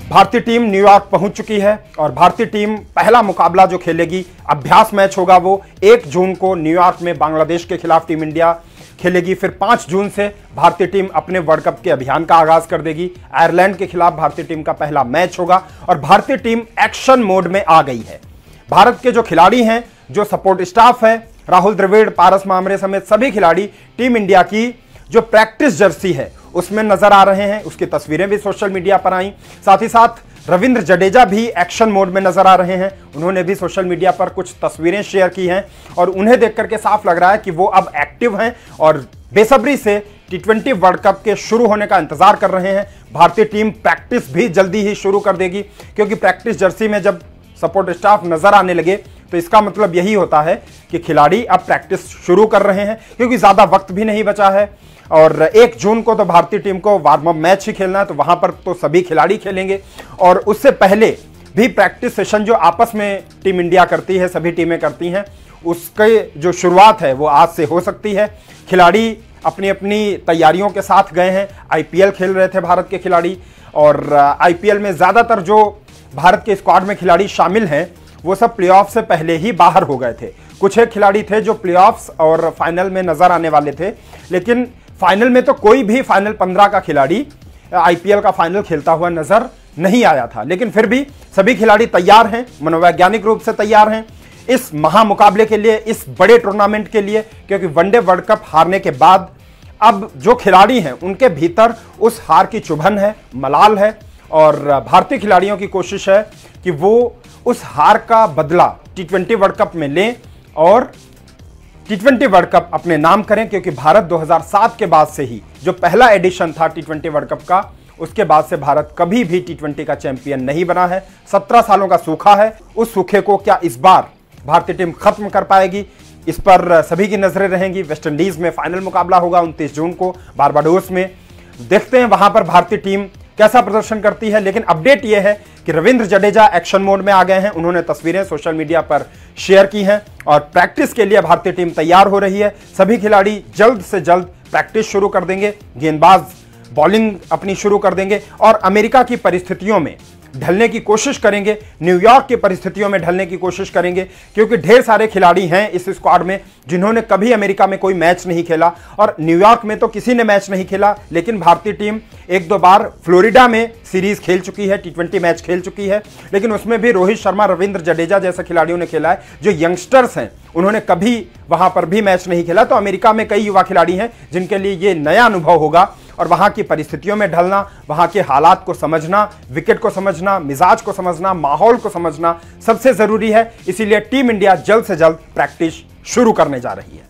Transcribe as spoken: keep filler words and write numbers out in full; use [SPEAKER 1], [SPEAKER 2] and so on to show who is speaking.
[SPEAKER 1] भारतीय team New York पहुंच चुकी है और भारतीय टीम पहला मुकाबला जो खेलेगी, अभ्यास मैच होगा, वो एक जून को न्यूयॉर्क में बांग्लादेश के खिलाफ टीम इंडिया खेलेगी। फिर पाँच जून से भारतीय टीम अपने वर्ल्ड कप के अभियान का आगाज कर देगी। आयरलैंड के खिलाफ भारतीय टीम का पहला मैच होगा और भारतीय टीम एक्शन मोड में आ गई है। भारत के जो खिलाड़ी हैं, जो सपोर्ट स्टाफ है, राहुल द्रविड़, पारस मामरे समेत सभी खिलाड़ी टीम इंडिया की जो प्रैक्टिस जर्सी है उसमें नजर आ रहे हैं। उसकी तस्वीरें भी सोशल मीडिया पर आई। साथ ही साथ रविंद्र जडेजा भी एक्शन मोड में नजर आ रहे हैं। उन्होंने भी सोशल मीडिया पर कुछ तस्वीरें शेयर की हैं और उन्हें देख करके साफ लग रहा है कि वो अब एक्टिव हैं और बेसब्री से टी ट्वेंटी वर्ल्ड कप के शुरू होने का इंतजार कर रहे हैं। भारतीय टीम प्रैक्टिस भी जल्दी ही शुरू कर देगी, क्योंकि प्रैक्टिस जर्सी में जब सपोर्ट स्टाफ नजर आने लगे तो इसका मतलब यही होता है कि खिलाड़ी अब प्रैक्टिस शुरू कर रहे हैं, क्योंकि ज्यादा वक्त भी नहीं बचा है। और एक जून को तो भारतीय टीम को वार्म अप मैच ही खेलना है, तो वहां पर तो सभी खिलाड़ी खेलेंगे और उससे पहले भी प्रैक्टिस सेशन जो आपस में टीम इंडिया करती है, सभी टीमें करती हैं, उसके जो शुरुआत है वो आज से हो सकती है। खिलाड़ी अपनी अपनी तैयारियों के साथ गए हैं। आईपीएल खेल रहे थे भारत के खिलाड़ी और आईपीएल में ज्यादातर जो भारत के स्क्वाड में खिलाड़ी शामिल हैं वो सब प्लेऑफ से पहले ही बाहर हो गए थे। कुछ एक खिलाड़ी थे जो प्लेऑफ्स और फाइनल में नजर आने वाले थे, लेकिन फाइनल में तो कोई भी फाइनल पंद्रह का खिलाड़ी आईपीएल का फाइनल खेलता हुआ नजर नहीं आया था। लेकिन फिर भी सभी खिलाड़ी तैयार हैं, मनोवैज्ञानिक रूप से तैयार हैं इस महामुकाबले के लिए, इस बड़े टूर्नामेंट के लिए, क्योंकि वनडे वर्ल्ड कप हारने के बाद अब जो खिलाड़ी हैं उनके भीतर उस हार की चुभन है, मलाल है और भारतीय खिलाड़ियों की कोशिश है कि वो उस हार का बदला टी ट्वेंटी वर्ल्ड कप में लें और टी ट्वेंटी वर्ल्ड कप अपने नाम करें, क्योंकि भारत दो हज़ार सात के बाद से ही जो पहला एडिशन था टी ट्वेंटी वर्ल्ड कप का, उसके बाद से भारत कभी भी टी ट्वेंटी का चैंपियन नहीं बना है। सत्रह सालों का सूखा है, उस सूखे को क्या इस बार भारतीय टीम खत्म कर पाएगी, इस पर सभी की नजरें रहेंगी। वेस्टइंडीज में फाइनल मुकाबला होगा उनतीस जून को बारबाडोस में। देखते हैं वहां पर भारतीय टीम कैसा प्रदर्शन करती है। लेकिन अपडेट यह है कि रविंद्र जडेजा एक्शन मोड में आ गए हैं। उन्होंने तस्वीरें सोशल मीडिया पर शेयर की हैं और प्रैक्टिस के लिए भारतीय टीम तैयार हो रही है। सभी खिलाड़ी जल्द से जल्द प्रैक्टिस शुरू कर देंगे, गेंदबाज बॉलिंग अपनी शुरू कर देंगे और अमेरिका की परिस्थितियों में ढलने की कोशिश करेंगे, न्यूयॉर्क की परिस्थितियों में ढलने की कोशिश करेंगे, क्योंकि ढेर सारे खिलाड़ी हैं इस स्क्वाड में जिन्होंने कभी अमेरिका में कोई मैच नहीं खेला और न्यूयॉर्क में तो किसी ने मैच नहीं खेला। लेकिन भारतीय टीम एक दो बार फ्लोरिडा में सीरीज खेल चुकी है, टी ट्वेंटी मैच खेल चुकी है, लेकिन उसमें भी रोहित शर्मा, रविंद्र जडेजा जैसे खिलाड़ियों ने खेला है। जो यंगस्टर्स हैं उन्होंने कभी वहां पर भी मैच नहीं खेला। तो अमेरिका में कई युवा खिलाड़ी हैं जिनके लिए ये नया अनुभव होगा और वहां की परिस्थितियों में ढलना, वहां के हालात को समझना, विकेट को समझना, मिजाज को समझना, माहौल को समझना सबसे जरूरी है। इसीलिए टीम इंडिया जल्द से जल्द प्रैक्टिस शुरू करने जा रही है।